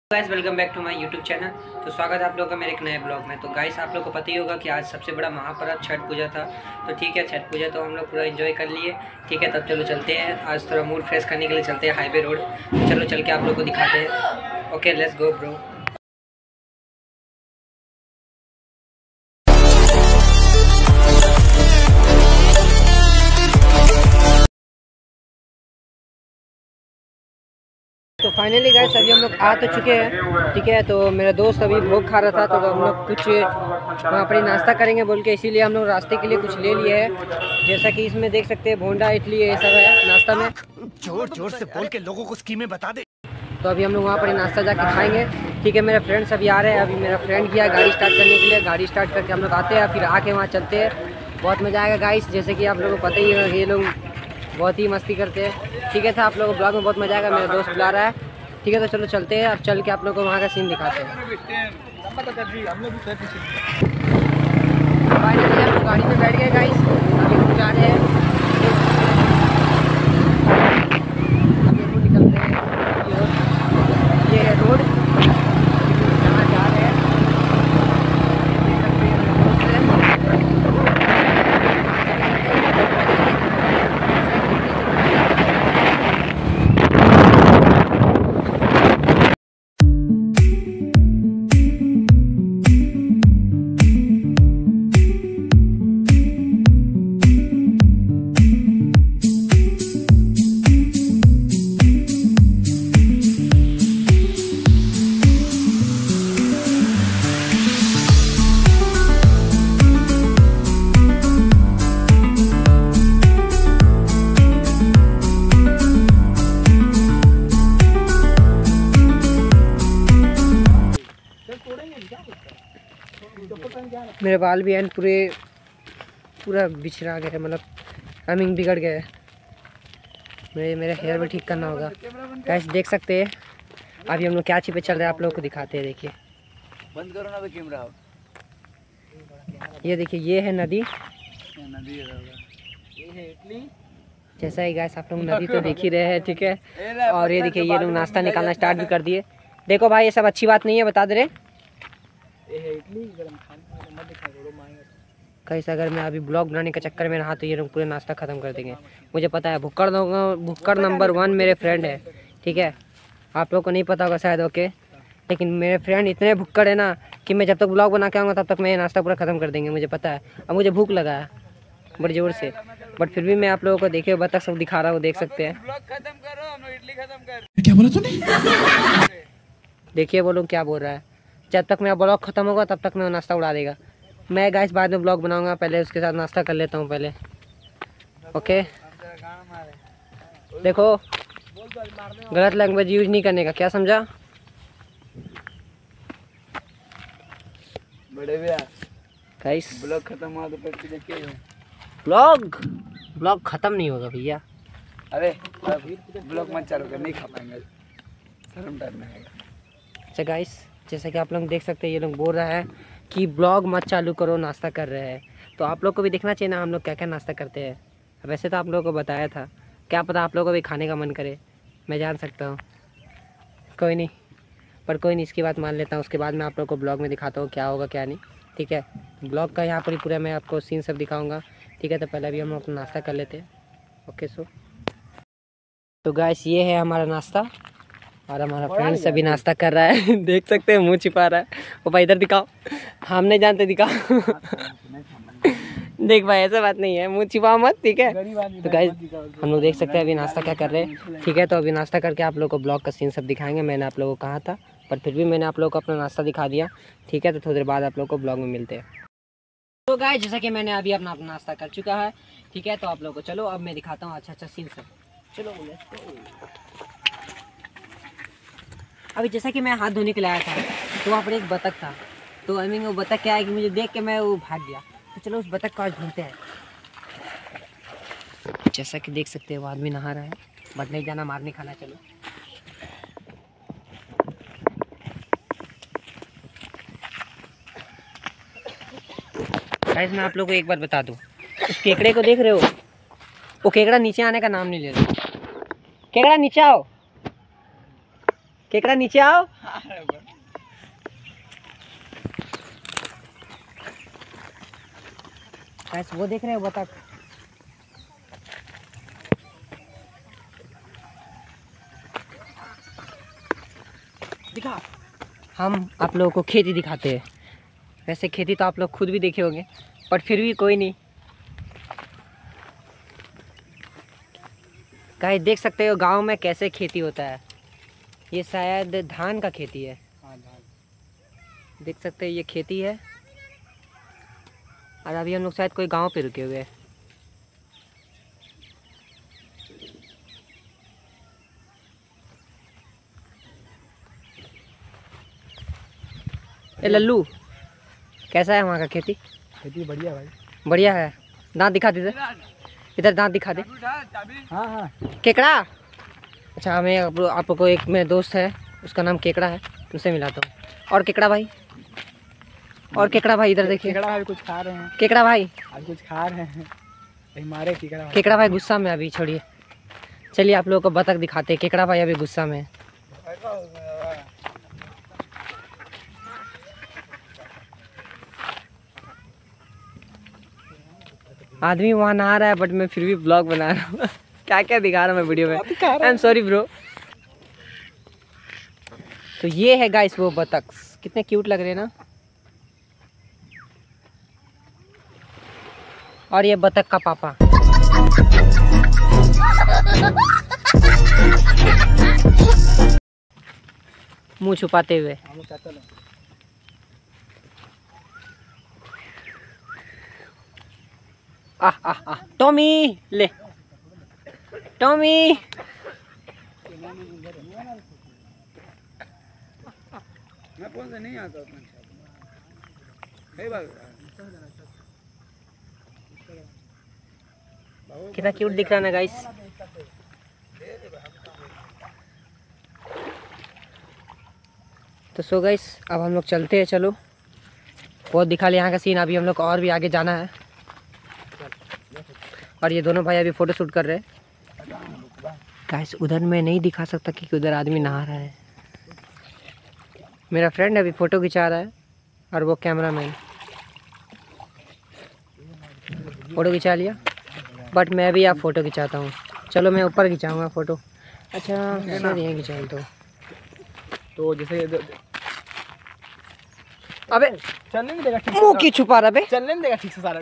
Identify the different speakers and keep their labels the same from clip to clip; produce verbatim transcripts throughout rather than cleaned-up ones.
Speaker 1: Guys welcome back to my YouTube channel. तो स्वागत है आप लोगों का मेरे एक नए ब्लॉग में। तो गाइस आप लोगों को पता ही होगा कि आज सबसे बड़ा महापर्व छठ पूजा था। तो ठीक है, छठ पूजा तो हम लोग पूरा एंजॉय कर लिए। ठीक है, तब चलो चलते हैं। आज थोड़ा मूड फ्रेश करने के लिए चलते हैं हाईवे रोड। तो चलो चल के आप लोग को दिखाते हैं। Okay let's go bro. तो फाइनली गाइस अभी हम लोग आ तो चुके हैं। ठीक है, तो मेरा दोस्त अभी भोग खा रहा था, तो हम लोग कुछ वहाँ पर नाश्ता करेंगे बोल के, इसीलिए हम लोग रास्ते के लिए कुछ ले लिए हैं। जैसा कि इसमें देख सकते हैं भोंडा इडली ये सब है नाश्ता में।
Speaker 2: जोर जोर से बोल के लोगों को स्कीमें बता दे।
Speaker 1: तो अभी हम लोग वहाँ पर नाश्ता जाके खाएंगे। ठीक है, मेरे फ्रेंड्स अभी आ रहे हैं। अभी मेरा फ्रेंड गया गाड़ी स्टार्ट करने के लिए। गाड़ी स्टार्ट करके हम लोग आते हैं, फिर आके वहाँ चलते हैं। बहुत मज़ा आएगा गाइस, जैसे कि आप लोगों को पता ही है ये लोग बहुत ही मस्ती करते हैं। ठीक है, था आप लोगों को ब्लॉग में बहुत मज़ा आएगा। मेरा दोस्त बुला रहा है। ठीक है, तो चलो चलते हैं। अब चल के आप लोगों को वहाँ का सीन दिखाते हैं। फाइनली हम लोग गाड़ी में बैठ गए गाइस। अभी हम जा रहे हैं, अभी हम निकल रहे हैं। ये है रोड जहाँ जा रहे हैं। देख सकते हैं मेरे बाल भी एंड पूरे पूरा बिछड़ा गया, मतलब टाइमिंग बिगड़ गया है। मेरे मेरा हेयर भी ठीक करना होगा गाइस। देख सकते हैं अभी हम लोग क्या चीज़ पे चल रहे हैं, आप लोगों को दिखाते हैं। देखिए,
Speaker 2: बंद करो ना तो कैमरा।
Speaker 1: ये देखिए, ये है नदी।
Speaker 2: नदी है, ये है इटली।
Speaker 1: जैसा ही गाइस आप लोग नदी तो देख ही रहे हैं। ठीक है, और ये देखिए ये लोग नाश्ता निकालना स्टार्ट भी कर दिए। देखो भाई, ये सब अच्छी बात नहीं है, बता दे रहे कैसे। अगर मैं अभी ब्लॉग बनाने के चक्कर में रहा तो ये लोग पूरे नाश्ता खत्म कर देंगे। मुझे पता है भुक्कड़ भुक्कड़ नंबर वन मेरे फ्रेंड है। ठीक है, आप लोग को नहीं पता होगा शायद। ओके, लेकिन मेरे फ्रेंड इतने भुक्कड़ है ना कि मैं जब तक ब्लॉग बना के आऊँगा तब तक मैं नाश्ता पूरा ख़त्म कर देंगे। मुझे पता है। अब मुझे भूख लगा है बड़ी ज़ोर से, बट फिर भी मैं आप लोगों को देखिए बतख सब दिखा रहा हूँ। देख सकते हैं।
Speaker 2: क्या बोला तूने?
Speaker 1: देखिए वो लोग क्या बोल रहा है। जब तक मेरा ब्लॉग ख़त्म होगा तब तक मैं नाश्ता उड़ा देगा। मैं गाइस बाद में ब्लॉग बनाऊंगा, पहले उसके साथ नाश्ता कर लेता हूँ पहले। ओके, देखो गलत लैंग्वेज यूज नहीं करने का, क्या समझा?
Speaker 2: बड़े भैया
Speaker 1: गाइस
Speaker 2: ब्लॉग खत्म हुआ तो फिर देखिए।
Speaker 1: ब्लॉग ब्लॉग ख़त्म नहीं होगा भैया।
Speaker 2: अरे ब्लॉग मत चालू कर, नहीं खा पाएंगे, शर्म डरना है।
Speaker 1: अच्छा गाइस, जैसा कि आप लोग देख सकते हैं ये लोग बोल रहा है कि ब्लॉग मत चालू करो, नाश्ता कर रहे हैं। तो आप लोग को भी देखना चाहिए ना हम लोग क्या क्या नाश्ता करते हैं। वैसे तो आप लोगों को बताया था, क्या पता आप लोगों को भी खाने का मन करे, मैं जान सकता हूँ। कोई नहीं, पर कोई नहीं, इसकी बात मान लेता हूँ। उसके बाद मैं आप लोग को ब्लॉग में दिखाता हूँ क्या होगा क्या नहीं। ठीक है, ब्लॉग का यहाँ पर ही पूरा मैं आपको सीन सब दिखाऊँगा। ठीक है, तो पहले अभी हम लोग अपना नाश्ता कर लेते हैं। ओके सो तो गाइस ये है हमारा नाश्ता, और हमारा फ्रेंड सभी नाश्ता कर रहा है। देख सकते हैं मुंह छिपा रहा है वो भाई। इधर दिखाओ, हम नहीं जानते, दिखाओ। देख भाई ऐसा बात नहीं है, मुंह छिपाओ मत। ठीक है, तो गाइस हम लोग देख सकते हैं अभी नाश्ता क्या कर रहे हैं। ठीक है, तो अभी नाश्ता करके आप लोगों को ब्लॉग का सीन सब दिखाएंगे। मैंने आप लोगों को कहा था, पर फिर भी मैंने आप लोगों को अपना नाश्ता दिखा दिया। ठीक है, तो थोड़ी देर बाद आप लोग को ब्लॉग में मिलते हैं। तो गाइस जैसा कि मैंने अभी अपना अपना नाश्ता कर चुका है। ठीक है, तो आप लोगों को चलो अब मैं दिखाता हूँ अच्छा अच्छा सीन सब। चलो अभी जैसा कि मैं हाथ धोने के लाया था तो वहाँ पर एक बतख था। तो आई मीन वो बतख क्या है कि मुझे देख के मैं वो भाग गया। तो चलो उस बतख को आज ढूंढते हैं। जैसा कि देख सकते हैं वो आदमी नहा रहा है, बट नहीं जाना मारने खाना। चलो गाइस मैं आप लोगों को एक बात बता दूं, उस केकड़े को देख रहे हो, वो केकड़ा नीचे आने का नाम नहीं ले रहा। केकड़ा नीचे आओ, केकड़ा नीचे आओ। गाइस वो देख रहे हो बतख, दिखा। हम आप लोगों को खेती दिखाते हैं। वैसे खेती तो आप लोग खुद भी देखे होंगे, पर फिर भी कोई नहीं। गाइस देख सकते हो गांव में कैसे खेती होता है। ये शायद धान का खेती है। हाँ धान। देख सकते हैं ये खेती है। और अभी हम लोग शायद कोई गांव पे रुके हुए हैं। ए लल्लू, कैसा है वहाँ का खेती?
Speaker 2: खेती बढ़िया भाई,
Speaker 1: बढ़िया है। दांत दिखा दे, इधर दांत दिखा दे।
Speaker 2: हाँ हाँ
Speaker 1: केकड़ा। अच्छा हमें आप, आपको एक मेरे दोस्त है, उसका नाम केकड़ा है, तुमसे मिलाता हूँ। और केकड़ा भाई, और केकड़ा भाई इधर देखिए।
Speaker 2: केकड़ा भाई कुछ खा रहे हैं।
Speaker 1: केकड़ा भाई
Speaker 2: आज कुछ खा रहे हैं हमारे केकड़ा भाई।
Speaker 1: केकड़ा भाई गुस्सा में अभी, छोड़िए। चलिए आप लोगों को बतख दिखाते हैं। केकड़ा भाई अभी गुस्सा में है। आदमी वहाँ नहा रहा है, बट मैं फिर भी ब्लॉग बना रहा हूँ। क्या क्या दिखा रहा हूँ मैं वीडियो में, आई एम सॉरी ब्रो। तो ये है गाइस वो बतख, कितने क्यूट लग रहे हैं ना। और ये बतख का पापा। मुंह छुपाते हुए। आह आह आह टॉमी ले, टॉमी।
Speaker 2: मैं कौन से नहीं आता उतना।
Speaker 1: कितना क्यूट दिख रहा है ना गाइस। तो सो गाइस अब हम लोग चलते हैं। चलो बहुत दिखा लिया यहाँ का सीन, अभी हम लोग को और भी आगे जाना है। और ये दोनों भाई अभी फोटो शूट कर रहे हैं। गाइस उधर मैं नहीं दिखा सकता क्योंकि उधर आदमी नहा रहा है। मेरा फ्रेंड अभी फ़ोटो खिंचा रहा है और वो कैमरामैन। फ़ोटो खिंचा लिया, बट मैं भी अब फ़ोटो खिंचाता हूँ। चलो मैं ऊपर खिंचाऊँगा फ़ोटो। अच्छा सर यहीं खिंचाऊँ तो
Speaker 2: तो जैसे
Speaker 1: अबे
Speaker 2: चलने नहीं देगा ठीक से।
Speaker 1: मुँह की छुपा रहा बे,
Speaker 2: चलने नहीं देगा ठीक से सारा।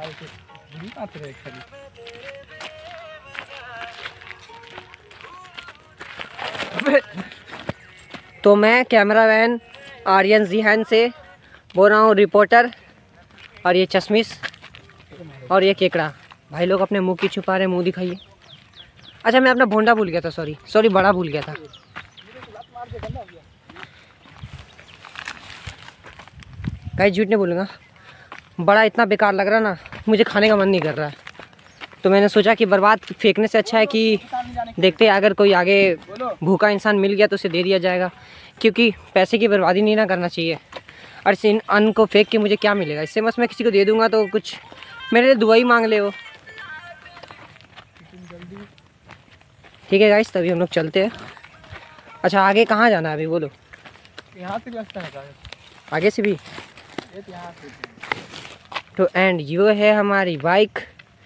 Speaker 1: तो मैं कैमरामैन आर्यन जिहान से बोल रहा हूँ, रिपोर्टर। और ये चश्मिश और ये केकड़ा भाई लोग अपने मुंह की छुपा रहे। मुंह दिखाइए। अच्छा मैं अपना भोंडा भूल गया था, सॉरी सॉरी बड़ा भूल गया था। गाइस झूठ नहीं बोलूँगा, बड़ा इतना बेकार लग रहा ना, मुझे खाने का मन नहीं कर रहा है। तो मैंने सोचा कि बर्बाद फेंकने से अच्छा है कि देखते हैं अगर कोई आगे भूखा इंसान मिल गया तो उसे दे दिया जाएगा, क्योंकि पैसे की बर्बादी नहीं ना करना चाहिए। और इस अन्न को फेंक के मुझे क्या मिलेगा? इससे बस मैं किसी को दे दूंगा तो कुछ मेरे लिए दुआ ही मांग ले वो। ठीक है गाइस तभी हम लोग चलते हैं। अच्छा आगे कहाँ जाना है अभी बोलो?
Speaker 2: यहाँ से रास्ता है
Speaker 1: आगे से भी
Speaker 2: यहाँ से।
Speaker 1: तो एंड ये है हमारी बाइक,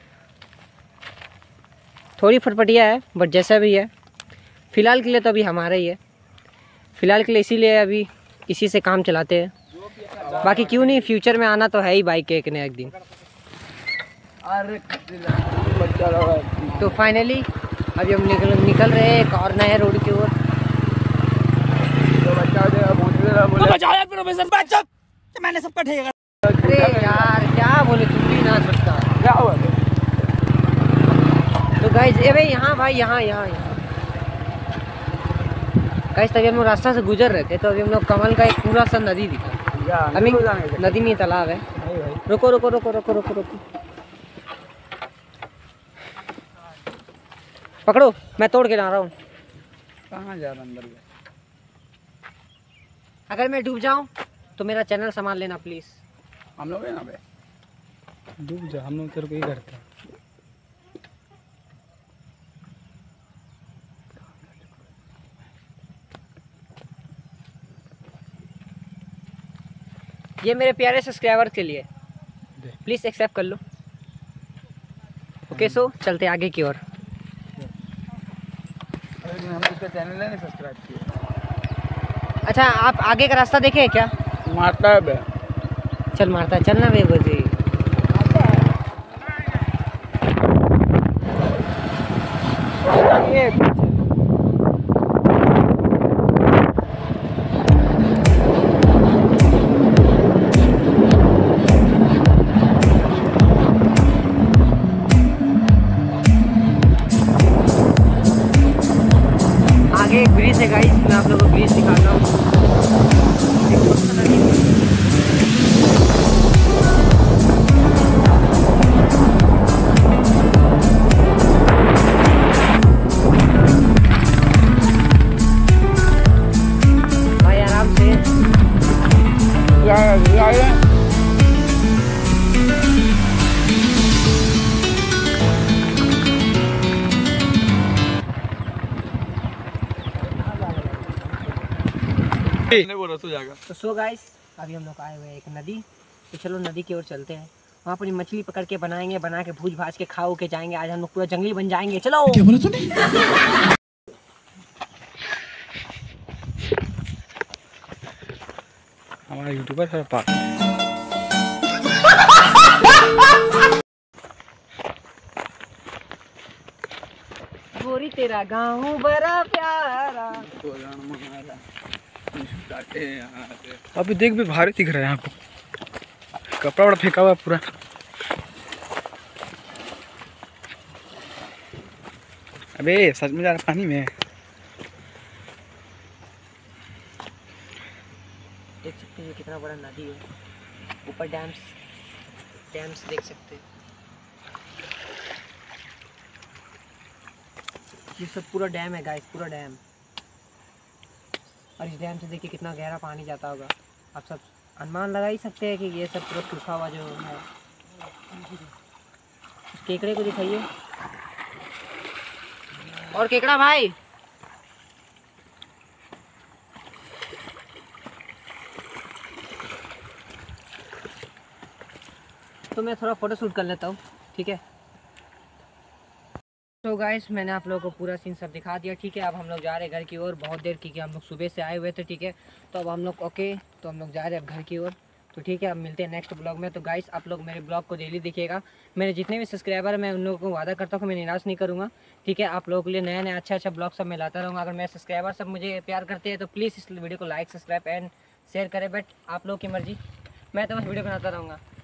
Speaker 1: थोड़ी फटफटिया है बट जैसा भी है फ़िलहाल के लिए तो अभी हमारा ही है। फ़िलहाल के लिए इसीलिए अभी इसी से काम चलाते हैं। बाकी क्यों नहीं, फ्यूचर में आना तो है ही बाइक एक ने एक दिन। तो फाइनली अभी हम निकल निकल रहे हैं एक और नए रोड की ओर।
Speaker 2: मैंने सबका ठेका।
Speaker 1: अरे यार क्या बोले, तुम भी ना सकता
Speaker 2: क्या हुआ?
Speaker 1: तो गाइस ए भाई यहाँ भाई यहाँ यहाँ यहाँ गाइस तभी हम लोग रास्ता से गुजर रहे थे तो अभी हम लोग कमल का एक पूरा सा नदी दिखा। अभी नदी नहीं तालाब है। रुको रुको रुको रुको रुको रुको पकड़ो, मैं तोड़ के ला रहा हूँ।
Speaker 2: कहाँ जा रहा अंदर?
Speaker 1: अगर मैं डूब जाऊँ तो मेरा चैनल संभाल लेना प्लीज़।
Speaker 2: हम लोग है ना बे, डूब जा, हम लोग तेरे को ही करते हैं।
Speaker 1: ये मेरे प्यारे सब्सक्राइबर के लिए प्लीज़ एक्सेप्ट कर लो। ओके सो चलते आगे की ओर।
Speaker 2: हम इसका चैनल है नहीं सब्सक्राइब किया।
Speaker 1: अच्छा आप आगे का रास्ता देखे हैं क्या?
Speaker 2: मारता है बे।
Speaker 1: चल मारता है, चलना बे बजे। आगे एक ब्रिज है गाइस, मैं आप लोगों को ब्रिज दिखाता हूँ। भाई आराम से तो सो गाइस अभी हम लोग आए हुए हैं एक नदी, तो चलो नदी की ओर चलते हैं। वहाँ पर मछली पकड़ के बनाएंगे, बना के भूज भाज के खाओ के जाएंगे। आज हम लोग पूरा जंगली बन जाएंगे। चलो क्या बोला तूने?
Speaker 2: हमारा यूट्यूबर है पास।
Speaker 1: गोरी तेरा गाँव बड़ा प्यारा।
Speaker 2: अभी देख भी भारी दिख रहा है यहाँ को, कपड़ा वपड़ा फेंका हुआ पूरा। अबे सच में जा रहा पानी में।
Speaker 1: देख सकते हैं कितना बड़ा नदी है, ऊपर डैम्स डैम्स देख सकते हैं। ये सब पूरा डैम है गाइस, पूरा डैम। और इस डैम से देखिए कितना गहरा पानी जाता होगा। आप सब अनुमान लगा ही सकते हैं कि ये सब पूरा सूखा हुआ जो है। उस केकड़े को दिखाइए। और केकड़ा भाई तो मैं थोड़ा फोटो शूट कर लेता हूँ, ठीक है। तो गाइस मैंने आप लोगों को पूरा सीन सब दिखा दिया, ठीक है। अब हम लोग जा रहे हैं घर की ओर, बहुत देर की हम लोग सुबह से आए हुए थे, ठीक है। तो अब हम लोग ओके तो हम लोग जा रहे हैं अब घर की ओर, तो ठीक है। अब मिलते हैं नेक्स्ट ब्लॉग में। तो गाइस आप लोग मेरे ब्लॉग को डेली देखिएगा। मेरे जितने भी सब्सक्राइबर हैं मैं उन लोगों को वादा करता हूँ कि मैं निराश नहीं करूँगा, ठीक है। आप लोगों के लिए नया नया अच्छा अच्छा ब्लॉग सब मैं लाता रहूँगा। अगर मेरे सब्सक्राइबर सब मुझे प्यार करते हैं तो प्लीज़ इस वीडियो को लाइक सब्सक्राइब एंड शेयर करें। बट आप लोग की मर्जी, मैं तो बस वीडियो बनाता रहूँगा।